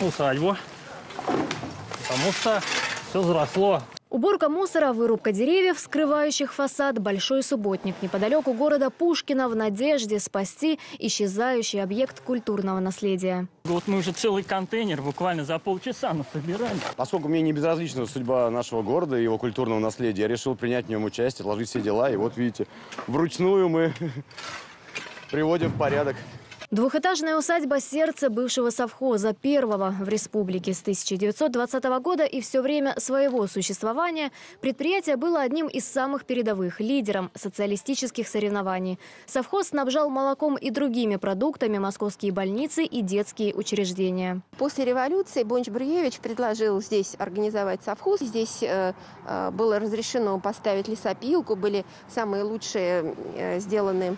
усадьбу, потому что все заросло. Уборка мусора, вырубка деревьев, скрывающих фасад, большой субботник неподалеку города Пушкино в надежде спасти исчезающий объект культурного наследия. Вот мы уже целый контейнер буквально за полчаса насобирали. Поскольку мне не безразлична судьба нашего города и его культурного наследия, я решил принять в нем участие, отложить все дела. И вот видите, вручную мы приводим в порядок. Двухэтажная усадьба «Сердце» бывшего совхоза, первого в республике с 1920 года, и все время своего существования предприятие было одним из самых передовых, лидером социалистических соревнований. Совхоз снабжал молоком и другими продуктами московские больницы и детские учреждения. После революции Бонч-Бруевич предложил здесь организовать совхоз. Здесь было разрешено поставить лесопилку, были самые лучшие сделаны,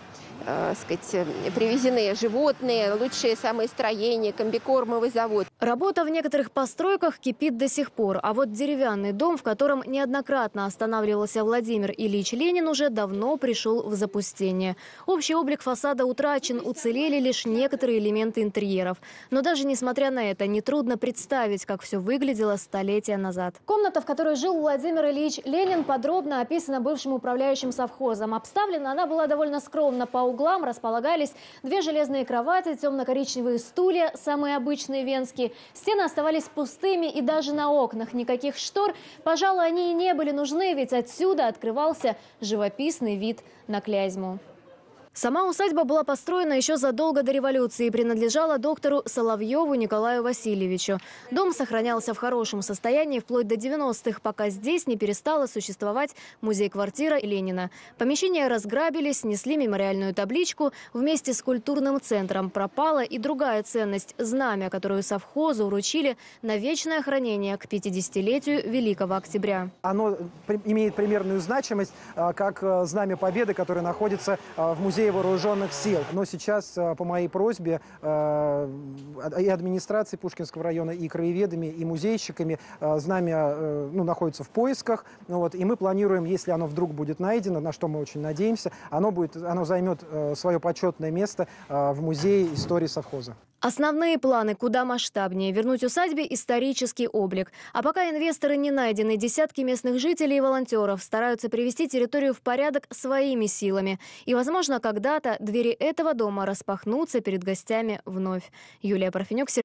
привезены животные, лучшие самые строения, комбикормовый завод. Работа в некоторых постройках кипит до сих пор. А вот деревянный дом, в котором неоднократно останавливался Владимир Ильич Ленин, уже давно пришел в запустение. Общий облик фасада утрачен, уцелели лишь некоторые элементы интерьеров. Но даже несмотря на это, нетрудно представить, как все выглядело столетия назад. Комната, в которой жил Владимир Ильич Ленин, подробно описана бывшим управляющим совхозом. Обставлена она была довольно скромно. По углам располагались две железные кровати, темно-коричневые стулья, самые обычные венские. Стены оставались пустыми, и даже на окнах никаких штор. Пожалуй, они и не были нужны, ведь отсюда открывался живописный вид на Клязьму. Сама усадьба была построена еще задолго до революции и принадлежала доктору Соловьеву Николаю Васильевичу. Дом сохранялся в хорошем состоянии вплоть до 90-х, пока здесь не перестала существовать музей-квартира Ленина. Помещения разграбили, снесли мемориальную табличку. Вместе с культурным центром пропала и другая ценность – знамя, которую совхозу вручили на вечное хранение к 50-летию Великого Октября. Оно имеет примерную значимость, как Знамя Победы, которое находится в музее вооруженных сил. Но сейчас по моей просьбе и администрации Пушкинского района, и краеведами, и музейщиками знамя находится в поисках. И мы планируем, если оно вдруг будет найдено, на что мы очень надеемся, оно займет свое почетное место в музее истории совхоза. Основные планы куда масштабнее – вернуть усадьбе исторический облик. А пока инвесторы не найдены, десятки местных жителей и волонтеров стараются привести территорию в порядок своими силами. И, возможно, когда-то двери этого дома распахнутся перед гостями вновь. Юлия Парфенюк.